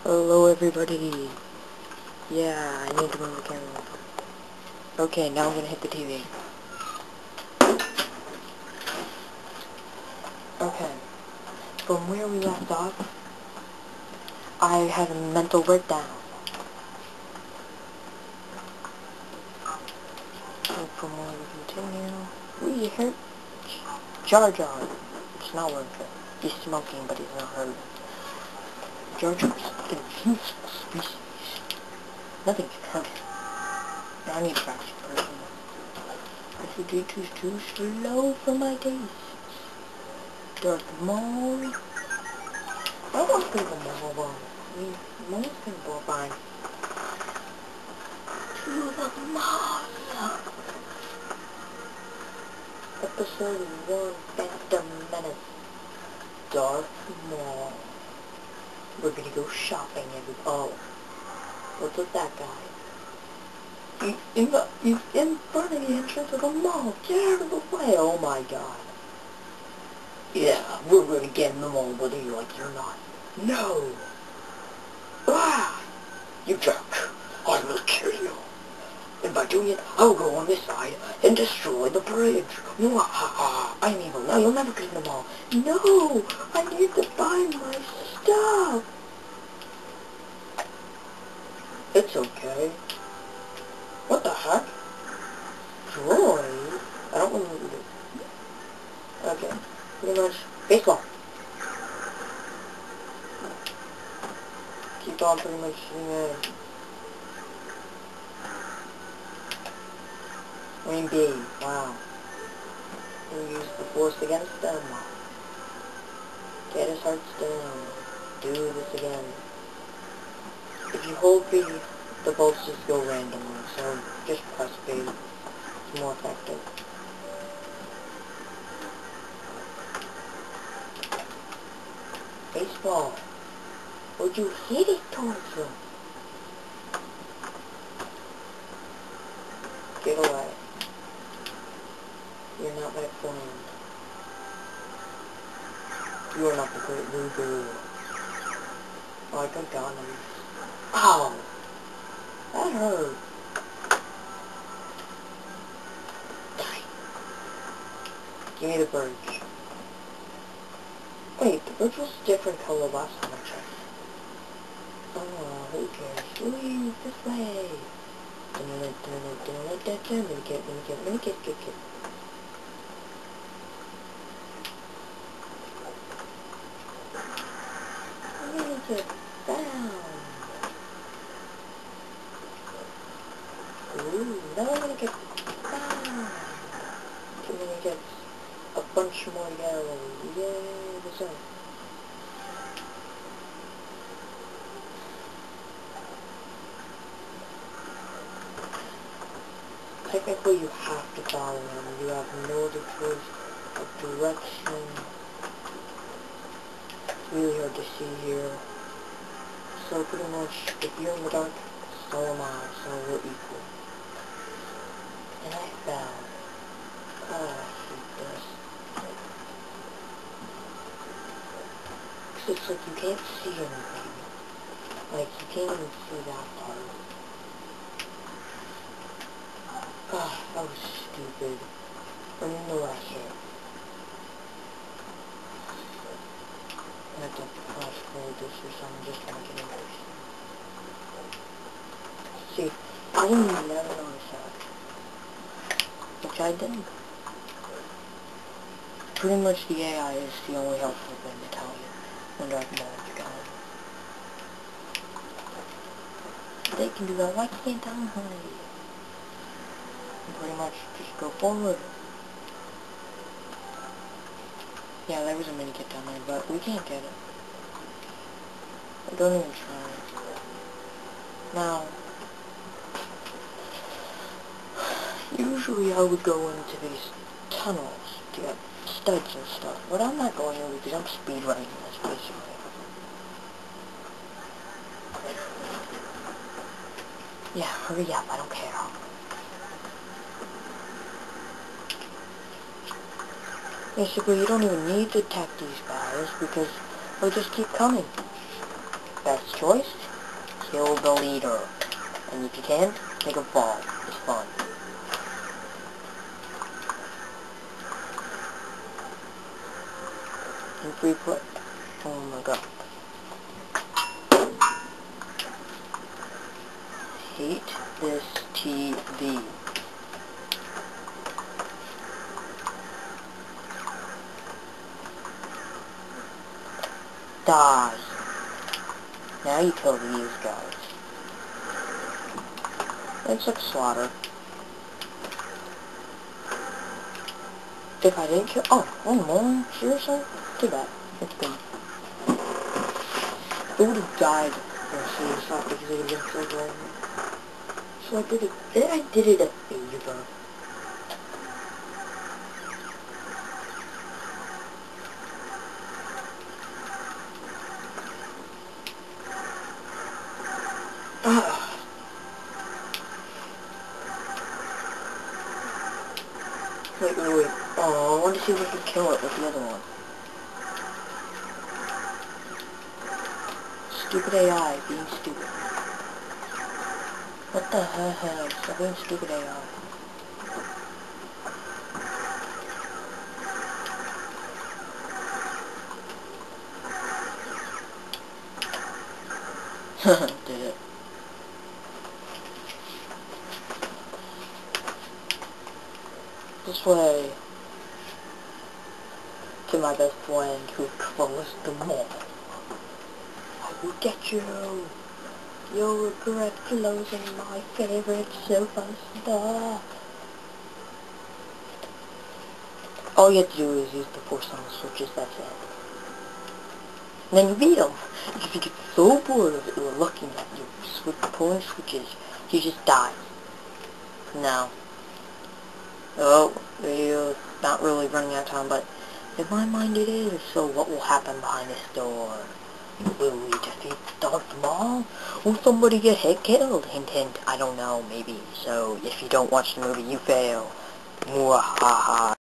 Hello everybody. Yeah, I need to move the camera. Okay, now I'm gonna hit the TV. Okay, from where we left off, I had a mental breakdown. And from where we continue, we hit Jar Jar. It's not worth it. He's smoking, but he's not hurt. Jar Jar's an invincible species. Nothing can hurt him. Now I need a faster person. R2-D2's too slow for my taste. Darth Maul. I want to play the Maul. I mean, Maul's kind of fine. To the Maul. Episode 1, Phantom Menace. Darth Maul. We're gonna go shopping every... Oh. What's with that guy? He's in front of the entrance of the mall. Get out of the way. Oh my god. Yeah, we're gonna get in the mall, whether you like it or not. No. Ah! You jerk. I will kill you. And by doing it, I will go on this side and destroy the bridge. Mwahaha. I'm evil. Now you'll never get in the mall. No! I need to buy my stuff. It's okay. What the heck? Droid? I don't want to do it. Okay. Pretty much. Baseball. Keep on pretty much shooting it. Green B. Wow. We use the force against them. Get his hearts down. Do this again. If you hold B, the bolts just go randomly, so just press B. It's more effective. Baseball. Would you hit it towards them? Get away. You're not my friend. You are not the great Lubu. Oh, I could have gotten him. Ow! That hurt. Die. Give me the bridge. Wait, the bridge was a different color last time I checked. Oh, who cares? Leave this way. Minikit. Minikit, down. Ooh, now I'm gonna get down. I'm gonna get a bunch more yellow. Yay, what's up? Technically, you have to follow him. You have no other choice of direction. It's really hard to see here. So pretty much, if you're in the dark, so am I. So we're equal. And I fell. Oh, I hate this. Because it's like you can't see anything. Like, you can't even see that part. Ah, that was stupid. I'm in the last hit. I have to flash forward this or something just to make it interesting. See, I never noticed that. Which I didn't. Pretty much the AI is the only helpful thing to tell you when Darth Maul is gone. They can do that, why can't I? Pretty much just go forward. Yeah, there was a mini kit down there, but we can't get it. Don't even try. Now, usually I would go into these tunnels to get studs and stuff, but I'm not going in because I'm speedrunning this basically. Yeah, hurry up, I don't care. Basically, you don't even need to attack these guys because they'll just keep coming. Best choice, kill the leader. And if you can, make a ball. It's fun. And free play. Oh my god. Hate this TV. Die. Now you kill these guys. It's like slaughter. If I didn't kill... Oh, one more? Seriously? Too bad. It's good. I would have died for seeing stuff because it would have been so good. So I did it a favor. Wait. Oh, I want to see if I can kill it with the other one. Stupid AI being stupid. What the hell? Stop being stupid AI. Did it. This way. To my best friend who closed the mall. I will get you. You'll regret closing my favorite sofa store. All you have to do is use the force on the switches, that's it. And then you beat them. If you get so bored of it, you're looking at you pulling switches, you just die. No. Oh, you're not really running out of time, but in my mind it is. So what will happen behind this door? Will we defeat Darth Maul? Will somebody get killed? Hint, hint. I don't know, maybe. So if you don't watch the movie, you fail. Mwahaha.